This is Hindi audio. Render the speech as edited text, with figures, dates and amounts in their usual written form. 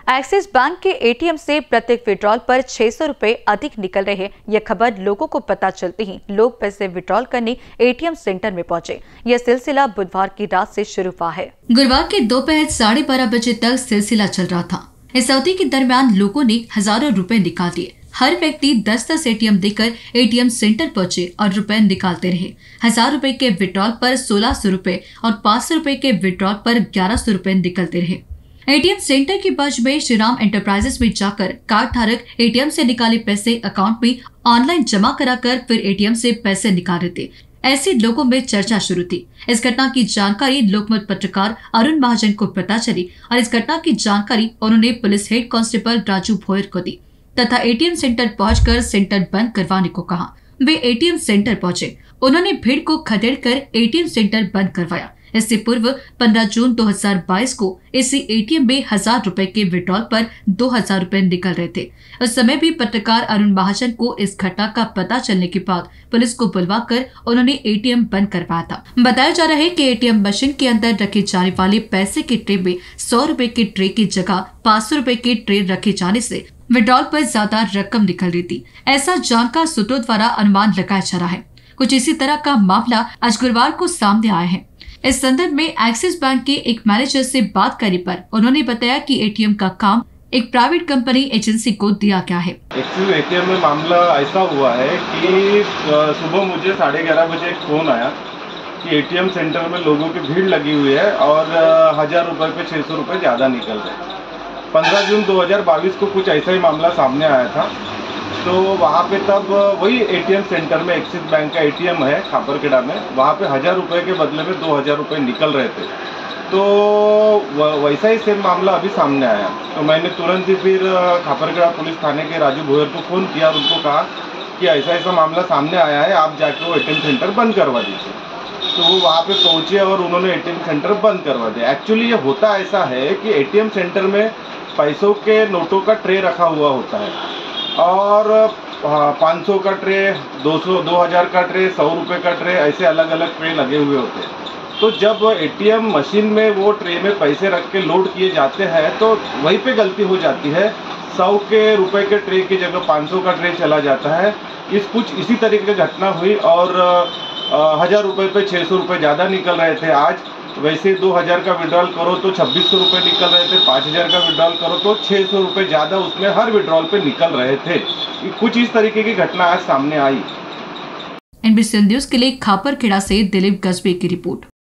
एक्सिस बैंक के एटीएम से प्रत्येक विड्रॉल पर 600 रुपए अधिक निकल रहे हैं। यह खबर लोगों को पता चलते ही लोग पैसे विड्रॉल करने एटीएम सेंटर में पहुंचे। यह सिलसिला बुधवार की रात से शुरू हुआ है। गुरुवार के दोपहर 12:30 बजे तक सिलसिला चल रहा था। इस अवधि के दरमियान लोगों ने हजारों रुपए निकाल दिए। हर व्यक्ति 10-10 एटीएम देकर एटीएम सेंटर पहुंचे और रुपए निकालते रहे। 1000 रुपए के विड्रॉल पर 1600 रुपए और 500 रुपए के विड्रॉल पर 1100 रुपए निकलते रहे। एटीएम सेंटर की बाजू में श्रीराम एंटरप्राइजेस में जाकर कार्ड धारक एटीएम से निकाले पैसे अकाउंट में ऑनलाइन जमा कराकर फिर एटीएम से पैसे निकाल रहे थे। ऐसे लोगों में चर्चा शुरू थी। इस घटना की जानकारी लोकमत पत्रकार अरुण महाजन को पता चली और इस घटना की जानकारी उन्होंने police head constable Raju Bhoyar को दी तथा एटीएम सेंटर पहुंचकर सेंटर बंद करवाने को कहा। वे एटीएम सेंटर पहुंचे। उन्होंने भीड़ को खदेड़कर एटीएम सेंटर बंद करवाया। इससे पूर्व 15 जून 2022 को इसी एटीएम में 1000 रुपए के विड्रॉल पर 2000 रुपए निकल रहे थे। उस समय भी पत्रकार अरुण महाजन को इस घटना का पता चलने के बाद पुलिस को बुलवाकर उन्होंने एटीएम बंद करवाया था। बताया जा रहा है कि एटीएम मशीन के अंदर रखे जाने वाले पैसे के ट्रे में 100 रुपए के ट्रे की जगह 500 रुपए के ट्रे रखे जाने से विड्रॉल पर ज्यादा रकम निकल रही थी। ऐसा जानकार सूत्रों द्वारा अनुमान लगाया जा रहा है। कुछ इसी तरह का मामला आज गुरुवार को सामने आया है। इस संदर्भ में एक्सिस बैंक के एक मैनेजर से बात करने पर उन्होंने बताया कि एटीएम का काम एक प्राइवेट कंपनी एजेंसी को दिया गया है। एक्सिस एटीएम में मामला ऐसा हुआ है कि सुबह मुझे 11:30 बजे एक फोन आया कि एटीएम सेंटर में लोगों की भीड़ लगी हुई है और 1000 रुपए पे 600 रुपए ज़्यादा निकल रहे। 15 जून 2022 को कुछ ऐसा ही मामला सामने आया था। तो वहाँ पे तब वही एटीएम सेंटर में एक्सिस बैंक का एटीएम है खापरखेड़ा में, वहाँ पे 1000 रुपये के बदले में 2000 रुपये निकल रहे थे। तो वैसा ही सेम मामला अभी सामने आया। तो मैंने तुरंत ही फिर खापरखेड़ा पुलिस थाने के राजू भोयर को फ़ोन किया और उनको कहा कि ऐसा ऐसा मामला सामने आया है, आप जाके वो एटीएम सेंटर बंद करवा दीजिए। तो वो वहाँ पे पहुँचे और उन्होंने एटीएम सेंटर बंद करवा दिया। एक्चुअली ये होता ऐसा है कि एटीएम सेंटर में पैसों के नोटों का ट्रे रखा हुआ होता है और 500 का ट्रे, 200, 2000 का ट्रे, 100 रुपये का ट्रे, ऐसे अलग अलग ट्रे लगे हुए होते हैं। तो जब एटीएम मशीन में वो ट्रे में पैसे रख के लोड किए जाते हैं तो वहीं पे गलती हो जाती है। 100 के रुपए के ट्रे की जगह 500 का ट्रे चला जाता है। कुछ इसी तरीके की घटना हुई और 1000 रुपये पे 600 रुपये ज़्यादा निकल रहे थे। आज वैसे 2000 का विड्रॉल करो तो 2600 रुपये निकल रहे थे, 5000 का विड्रॉल करो तो 600 रुपये ज़्यादा उसमें हर विड्रॉल पे निकल रहे थे। कुछ इस तरीके की घटना आज सामने आई। NBC न्यूज़ के लिए खापरखेड़ा से दिलीप गजबे की रिपोर्ट।